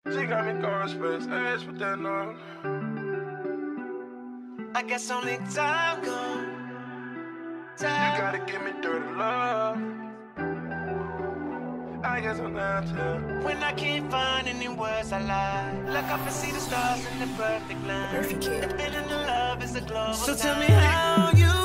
She got me going space, ass with that on. I guess only time gone. You gotta give me dirty love. I guess I'm down to. When I can't find any words I lie, look up and see the stars in the perfect line. Perfect kid. The feeling of love is a global. So tell me how you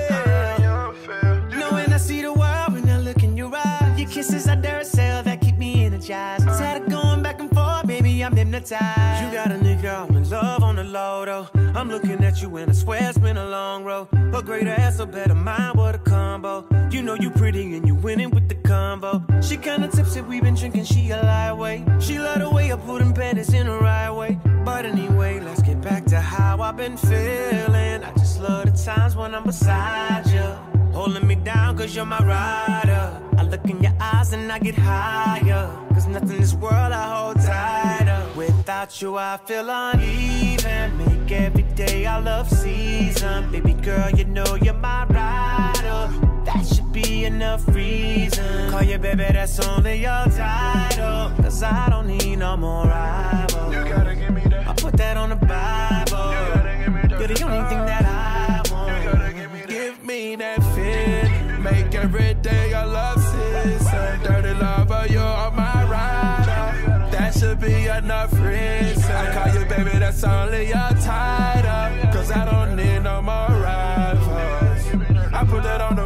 feel. Knowing I see the world when I look in your eyes. Your kisses are Duracell that keep me energized. Tired of going back and forth, baby, I'm hypnotized. You got a nigga, I'm in love on the low though. I'm looking at you and I swear it's been a long road. A greater ass, a better mind, what a combo. You know you pretty and you winning with the combo. She kinda tipsy, we been drinking, she a lightweight. She love the way I put them panties in the right way. But anyway, let's get back to how I've been feeling. I just love the times when I'm beside you, holding me down cause you're my rider. I look in your eyes and I get higher, cause nothing in this world I hold tighter. Without you I feel uneven. Make every day our love season. Baby girl, you know you're my rider. That should be enough reason. Call you baby, that's only your title. Cause I don't need no more rivals. You gotta give me that. I put that on the Bible. You gotta give me that. You're the only thing that I want. You gotta give me that. Give me that feeling. Make every day your love season. Dirty lover, you're my rider. That should be enough reason. I call you baby, that's only your title. Cause I don't need no more rivals. I put that on the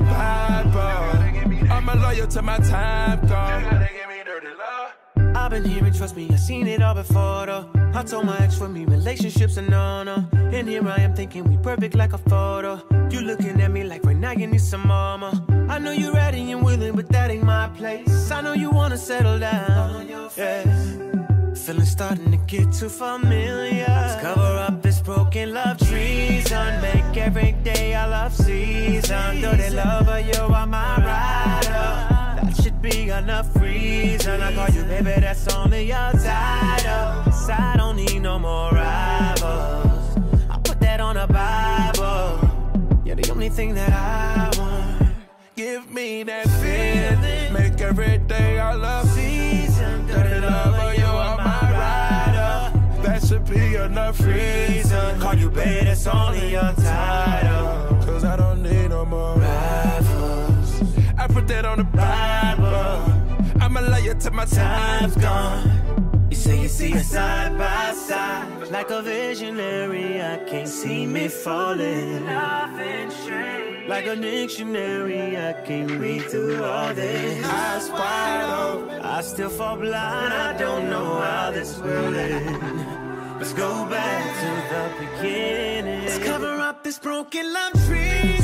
Bible. I'm a loyal to my time gone. You gotta give me dirty love. I've been hearing, trust me, I've seen it all before though. I told my ex for me, relationships are no. And here I am thinking we perfect like a photo. You looking at me like right now you need some mama. I know you're ready and willing, but that ain't my place. I know you wanna settle down, yeah. Feeling starting to get too familiar. Let's cover up this broken love treason. Make every day our love season. Dirty lover, you are my rider. That should be enough reason. I call you baby, that's only your title. Cause I don't need no more rivals. I put that on the Bible. You're the only thing that I want. Give me that feeling. Make every day our love season. Dirty lover, you are my rider. That should be enough reason. Call you baby, that's only your title. Cause I don't need no more rivals. I put that on the Bible. I'm a liar till my time's gone. You say you see us side by side, like a visionary. I can't see me falling. Nothing strange. Like a dictionary, I can't read through all this. Eyes wide open, I still fall blind. I don't know how this will end. Let's go back to the beginning. Let's cover up this broken love tree.